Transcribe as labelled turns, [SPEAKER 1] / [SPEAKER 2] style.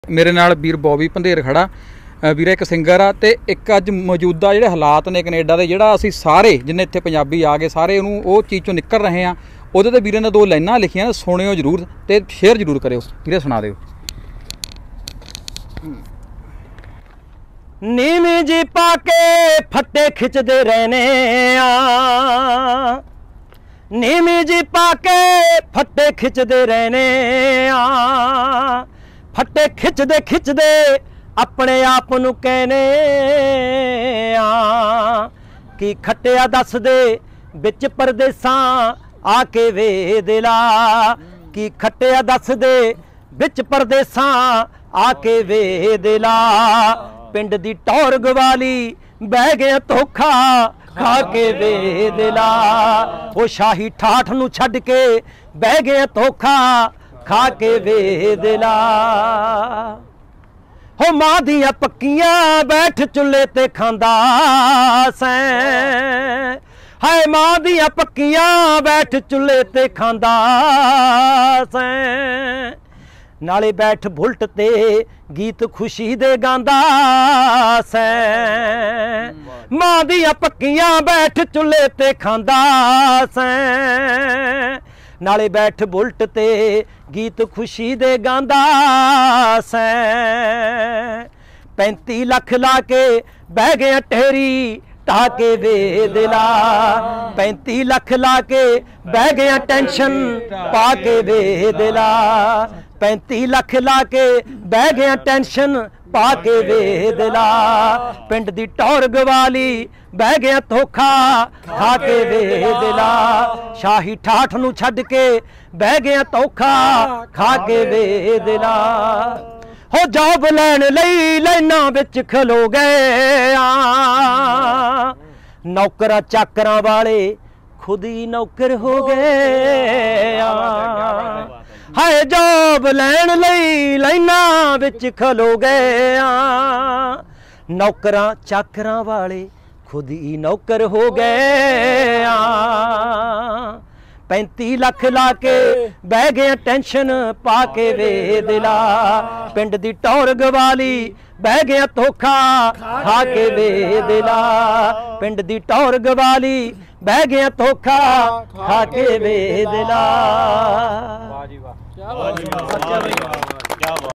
[SPEAKER 1] मेरे नाल वीर बॉबी भंदेर खड़ा वीर एक सिंगर आ ते एक अज मौजूदा जिहड़े हालात ने कनेडा दे जिहड़ा असीं सारे जिन्ने इत्थे पंजाबी आ गए सारे उहनूं ओह चीज़ चों निकल रहे हैं उहदे ते वीरे ने दो लाइनां लिखियां सुणिओ जरूर ते शेयर जरूर करिओ वीरे सुणा दिओ।
[SPEAKER 2] नीवी जी पाके फट्टे खिचदे रहने आ, नीवी जी पाके फट्टे खिचदे रहने आ, फट्टे खिचदे खिचदे अपने आप नूं कहने आ कि खट्टिया दस दे बिच परदेसां आके वे दिला, कि खट्टिया दस दे बिच परदेसां आके वे दिला, पिंड दी टौर गवाली बह गया धोखा खा के वे दिला, वो शाही ठाठ नूं छड्ड के बह गया धोखा खा के वे दिला। हो मां दियां पक्कियां बैठ चुल्हे ते खांदा सैं, हाय मां दियां पक्कियां बैठ चुल्हे ते खांदा सैं, नाले बैठ बुलट ते गीत खुशी दे गांदा सैं, मां दियां पक्कियां बैठ चुल्हे ते खांदा सैं, नाले बैठ बुलट ते गीत खुशी दे गांदा सैं, 35 लख ला के बह गया ढेरी टाके वे दिला, 35 लख ला के बह गया टेंशन पाके वे दिला, 35 लख ला के बह गया टेंशन पाके वे दिला, पिंड दी टौर गवाली बह गया धोखा खा के वे दिला, शाही ठाठ नूं छड्ड के बह गया धोखा खा के वे दिला। हो जॉब लैण लई लाइनां विच खलो गए आ, नौकरां चाकरां वाले खुद ही नौकर हो गए आ, हाय जॉब लैण लई लाइनां विच खलो गए आ, नौकरां चाकरां वाले खुद ही नौकर हो गए आ, 35 लख ला के बह गया टेंशन पाके वे दिला, पिंड दी टौर गवाली बह गया धोखा खा के वे दिला, पिंड दी टौर गवाली बह गया धोखा खा के वे दिला।